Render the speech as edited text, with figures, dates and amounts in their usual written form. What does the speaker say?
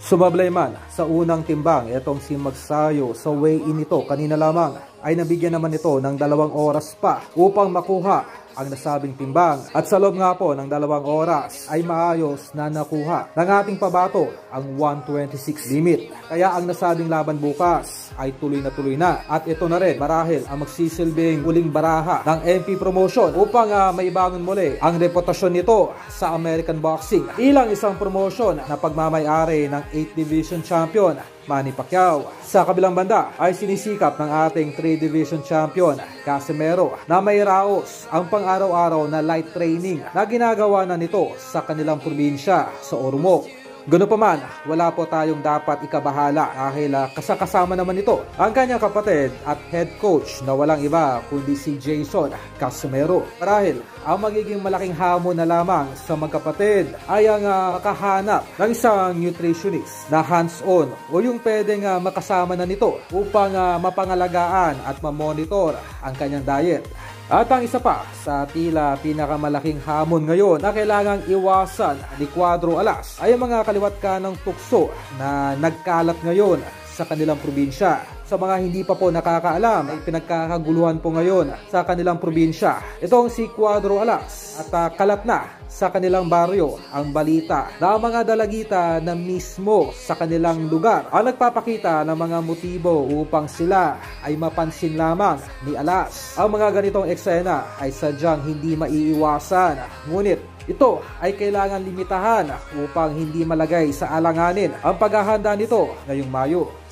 Sumablay man sa unang timbang, itong si Magsayo sa weigh-in nito kanina lamang ay nabigyan naman ito ng 2 oras pa upang makuha ang nasabing timbang. At sa loob nga po ng 2 oras ay maayos na nakuha ng ating pabato ang 126 limit. Kaya ang nasabing laban bukas ay tuloy na. At ito na rin marahil ang magsisilbing uling baraha ng MP Promotion upang maibangon muli ang reputasyon nito sa American Boxing. Ilang isang promotion na pagmamayari ng 8th Division Champion Manny Pacquiao. Sa kabilang banda ay sinisikap ng ating 3 Division Champion Casimero na may raos ang pang-araw-araw na light training na ginagawa na nito sa kanilang probinsya sa Ormoc. Ganoon pa man, wala po tayong dapat ikabahala dahil kasama naman ito ang kanyang kapatid at head coach na walang iba kundi si Jason Casimero. Marahil ang magiging malaking hamon na lamang sa magkapatid ay ang makahanap ng isang nutritionist na hands-on o yung pwedeng makasama na nito upang mapangalagaan at mamonitor ang kanyang diet. At ang isa pa sa tila pinakamalaking hamon ngayon na kailangang iwasan ni Cuadro Alas ay ang mga kaliwat kanang tukso na nagkalat ngayon sa kanilang probinsya. Sa mga hindi pa po nakakaalam, ay pinagkakaguluhan po ngayon sa kanilang probinsya itong si Cuadro Alas at kalat na sa kanilang baryo ang balita na ang mga dalagita na mismo sa kanilang lugar ang nagpapakita ng mga motibo upang sila ay mapansin lamang ni Alas. Ang mga ganitong eksena ay sadyang hindi maiiwasan, ngunit ito ay kailangan limitahan upang hindi malagay sa alanganin ang paghahanda nito ngayong Mayo.